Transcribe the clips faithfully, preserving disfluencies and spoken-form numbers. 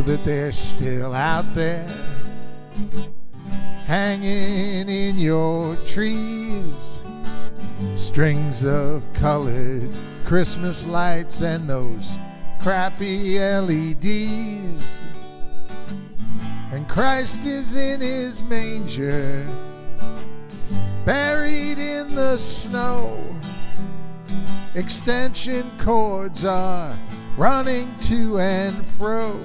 that they're still out there, hanging in your trees. Strings of colored Christmas lights and those crappy L E Ds. And Christ is in his manger, buried in the snow. Extension cords are running to and fro.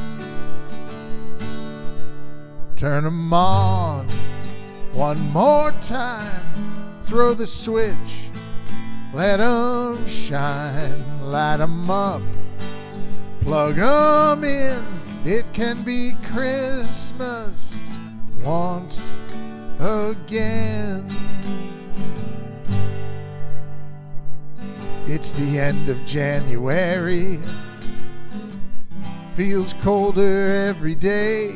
Turn 'em on one more time, throw the switch, let 'em shine, light 'em up, plug 'em in. It can be Christmas once again. It's the end of January, feels colder every day.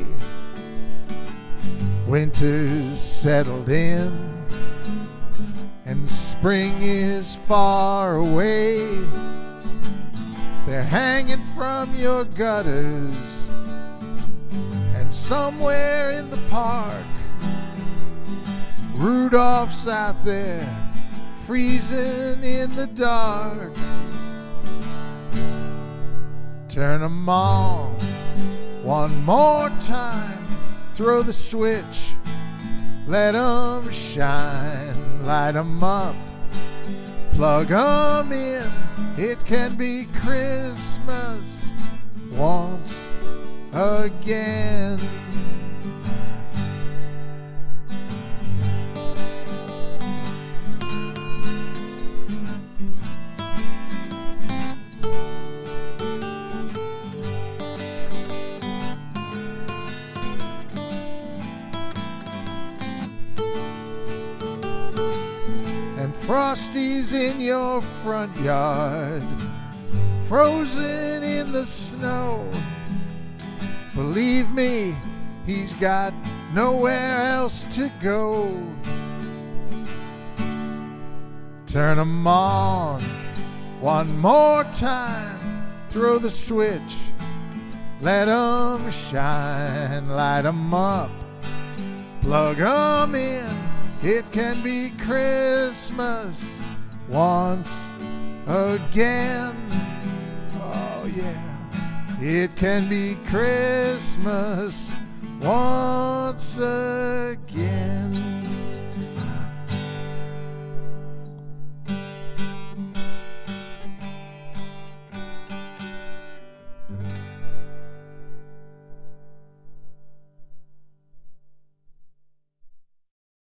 Winter's settled in and spring is far away. They're hanging from your gutters, and somewhere in the park, Rudolph's out there freezing in the dark. Turn 'em on one more time, throw the switch, let 'em shine, light 'em up, plug 'em in. It can be Christmas once again. Frosty's in your front yard, frozen in the snow. Believe me, he's got nowhere else to go. Turn 'em on one more time, throw the switch, let 'em shine, light 'em up, plug 'em in. It can be Christmas once again. Oh yeah, it can be Christmas once again.